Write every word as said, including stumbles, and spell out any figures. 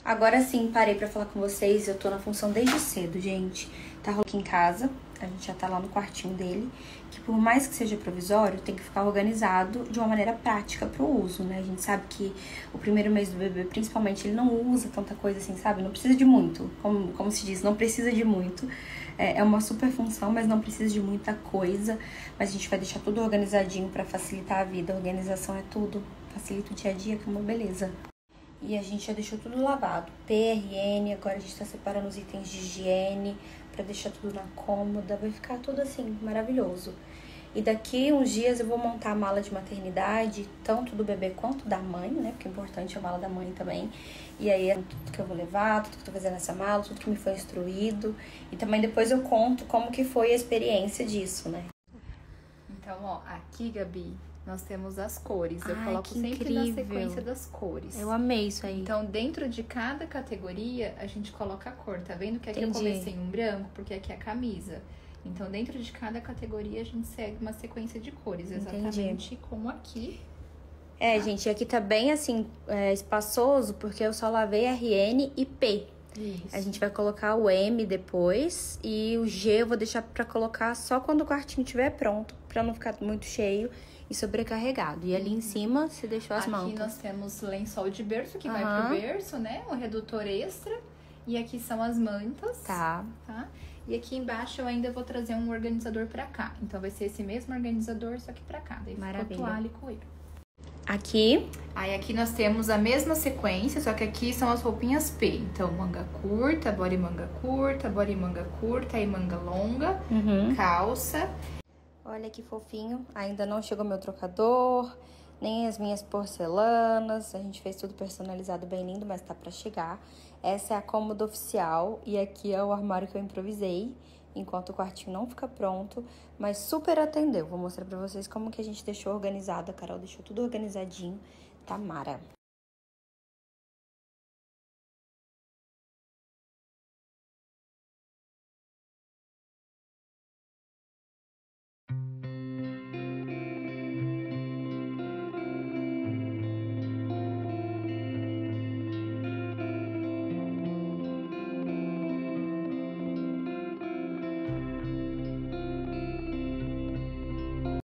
Agora sim, parei pra falar com vocês. Eu tô na função desde cedo, gente. Tá rolando aqui em casa. A gente já tá lá no quartinho dele. Que por mais que seja provisório, tem que ficar organizado de uma maneira prática pro uso, né? A gente sabe que o primeiro mês do bebê, principalmente, ele não usa tanta coisa assim, sabe? Não precisa de muito. Como, como se diz, não precisa de muito. É, é uma super função, mas não precisa de muita coisa. Mas a gente vai deixar tudo organizadinho pra facilitar a vida. A organização é tudo. Facilita o dia a dia, que é uma beleza. E a gente já deixou tudo lavado. P R N, agora a gente tá separando os itens de higiene pra deixar tudo na cômoda. Vai ficar tudo assim, maravilhoso. E daqui uns dias eu vou montar a mala de maternidade, tanto do bebê quanto da mãe, né? Porque é importante a mala da mãe também. E aí é tudo que eu vou levar, tudo que eu tô fazendo nessa mala, tudo que me foi instruído. E também depois eu conto como que foi a experiência disso, né? Então, ó, aqui, Gabi, nós temos as cores. Eu Ai, coloco que sempre incrível. na sequência das cores. Eu amei isso aí. Então, dentro de cada categoria, a gente coloca a cor. Tá vendo que aqui Entendi. eu comecei em um branco, porque aqui é a camisa. Então, dentro de cada categoria, a gente segue uma sequência de cores. Exatamente Entendi. como aqui. É, gente, aqui tá bem assim, é, espaçoso, porque eu só lavei R N e P. Isso. A gente vai colocar o M depois e o G eu vou deixar pra colocar só quando o quartinho estiver pronto, pra não ficar muito cheio e sobrecarregado. E ali em cima você deixou as Aqui mantas. nós temos lençol de berço, que vai Aham. pro berço, né? Um redutor extra. E aqui são as mantas. Tá. Tá? E aqui embaixo eu ainda vou trazer um organizador pra cá. Então vai ser esse mesmo organizador, só que pra cá. Daí Maravilha. ficou toalha e coelho. Aqui, Aí aqui nós temos a mesma sequência, só que aqui são as roupinhas P. Então, manga curta, body manga curta, body manga curta e manga longa, Uhum. calça. olha que fofinho. Ainda não chegou meu trocador, nem as minhas porcelanas. A gente fez tudo personalizado, bem lindo, mas tá pra chegar. Essa é a cômoda oficial e aqui é o armário que eu improvisei, enquanto o quartinho não fica pronto, mas super atendeu. Vou mostrar pra vocês como que a gente deixou organizado. A Carol deixou tudo organizadinho. Tá mara.